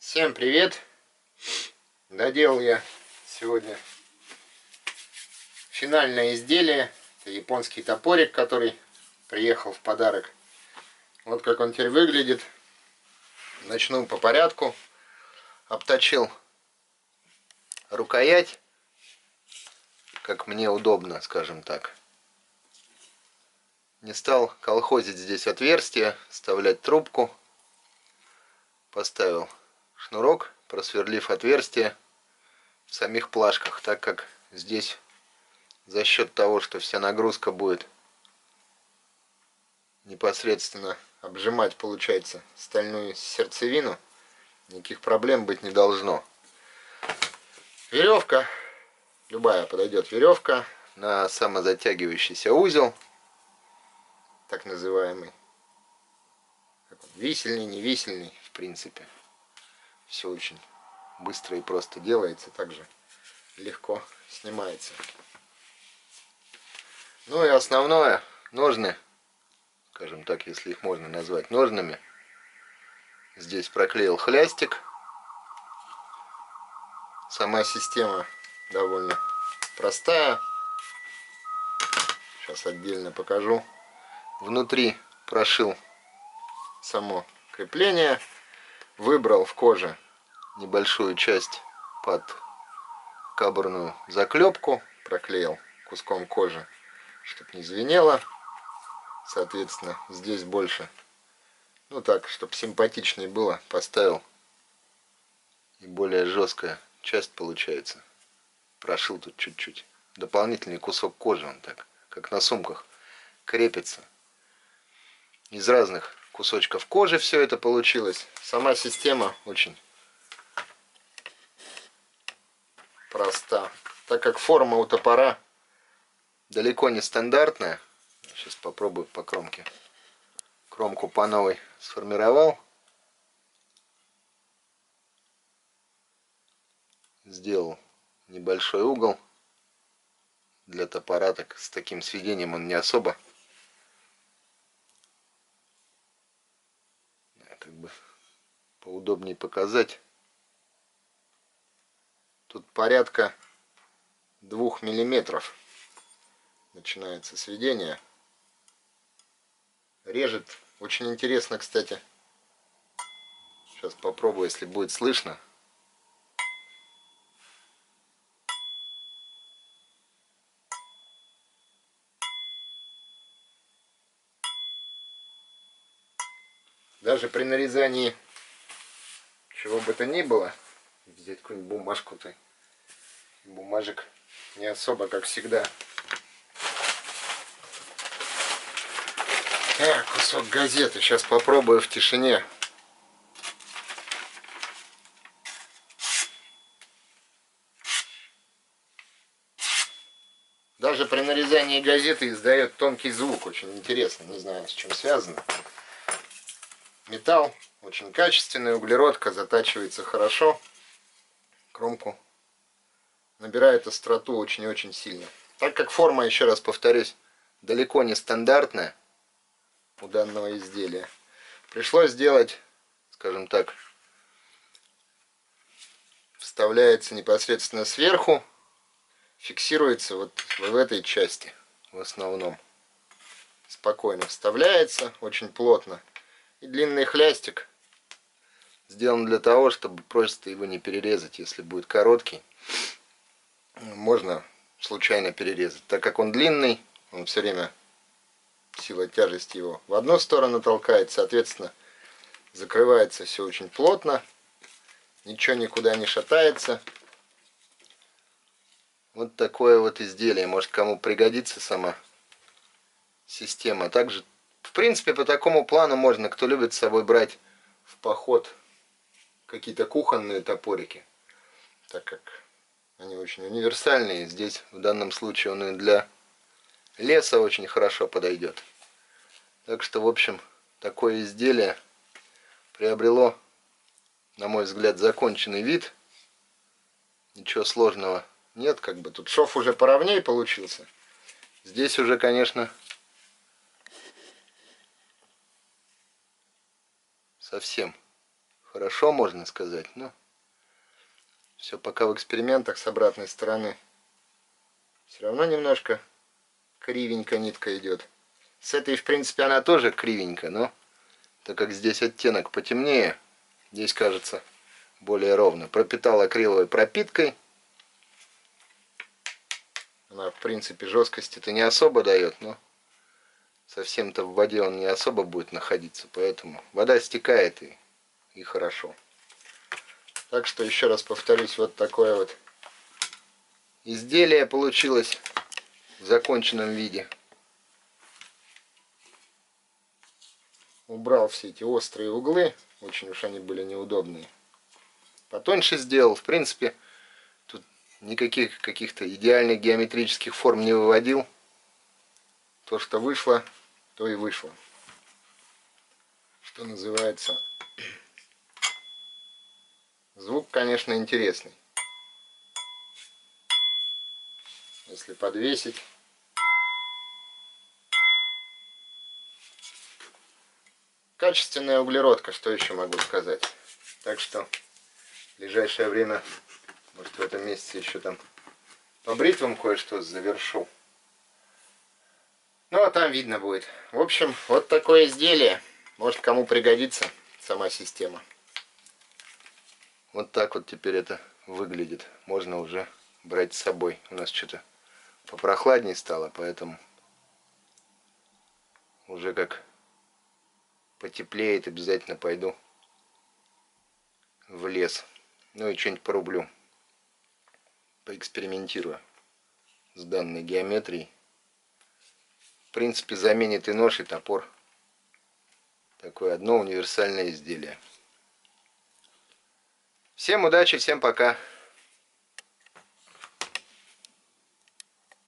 Всем привет! Доделал я сегодня финальное изделие. Это японский топорик, который приехал в подарок. Вот как он теперь выглядит. Начну по порядку. Обточил рукоять, как мне удобно, скажем так. Не стал колхозить здесь отверстие, вставлять трубку. Поставил шнурок, просверлив отверстие в самих плашках, так как здесь за счет того, что вся нагрузка будет непосредственно обжимать, получается, стальную сердцевину, никаких проблем быть не должно. Веревка, любая подойдет веревка на самозатягивающийся узел, так называемый, висельный, не висельный, в принципе. Все очень быстро и просто делается, также легко снимается. Ну и основное, ножны, скажем так, если их можно назвать ножными. Здесь проклеил хлястик. Сама система довольно простая. Сейчас отдельно покажу. Внутри прошил само крепление. Выбрал в коже небольшую часть под кабурную заклепку. Проклеил куском кожи, чтобы не звенело. Соответственно, здесь больше, ну так, чтобы симпатичнее было, поставил. И более жесткая часть получается. Прошил тут чуть-чуть. Дополнительный кусок кожи, он так, как на сумках, крепится. Из разных кусочков кожи все это получилось. Сама система очень проста. Так как форма у топора далеко не стандартная. Сейчас попробую по кромке. Кромку по новой сформировал. Сделал небольшой угол. Для топора так, с таким сведением он не особо. Как бы поудобнее показать. Тут порядка 2 миллиметров начинается сведение. Режет. Очень интересно, кстати. Сейчас попробую, если будет слышно. Даже при нарезании чего бы то ни было, взять какую-нибудь бумажку-то, бумажек не особо, как всегда. Так, кусок газеты. Сейчас попробую в тишине. Даже при нарезании газеты издает тонкий звук. Очень интересно. Не знаю, с чем связано. Металл очень качественный. Углеродка затачивается хорошо. Кромку набирает остроту очень и очень сильно. Так как форма, еще раз повторюсь, далеко не стандартная у данного изделия, пришлось сделать, скажем так, вставляется непосредственно сверху, фиксируется вот в этой части в основном. Спокойно вставляется, очень плотно. И длинный хлястик сделан для того, чтобы просто его не перерезать. Если будет короткий, можно случайно перерезать. Так как он длинный, он все время, сила тяжести его в одну сторону толкает, соответственно, закрывается все очень плотно, ничего никуда не шатается. Вот такое вот изделие. Может, кому пригодится сама система. Также, в принципе, по такому плану можно, кто любит с собой брать в поход какие-то кухонные топорики, так как они очень универсальные. Здесь в данном случае он и для леса очень хорошо подойдет. Так что, в общем, такое изделие приобрело, на мой взгляд, законченный вид. Ничего сложного нет, как бы тут шов уже поровнее получился. Здесь уже, конечно, совсем хорошо, можно сказать, но все пока в экспериментах с обратной стороны. Все равно немножко кривенько нитка идет. С этой, в принципе, она тоже кривенько, но так как здесь оттенок потемнее, здесь кажется более ровно. Пропитал акриловой пропиткой. Она, в принципе, жесткости-то не особо дает, но совсем-то в воде он не особо будет находиться, поэтому вода стекает и хорошо. Так что еще раз повторюсь, вот такое вот изделие получилось в законченном виде. Убрал все эти острые углы, очень уж они были неудобные. Потоньше сделал, в принципе, тут никаких каких-то идеальных геометрических форм не выводил. То, что вышло, то и вышло. Что называется, звук, конечно, интересный. Если подвесить. Качественная углеродка, что еще могу сказать. Так что в ближайшее время, может, в этом месяце еще там по бритвам кое-что завершу. Ну, а там видно будет. В общем, вот такое изделие. Может, кому пригодится сама система. Вот так вот теперь это выглядит. Можно уже брать с собой. У нас что-то попрохладнее стало, поэтому уже как потеплеет, обязательно пойду в лес. Ну и что-нибудь порублю. Поэкспериментирую с данной геометрией. В принципе, заменит и нож, и топор. Такое одно универсальное изделие. Всем удачи, всем пока.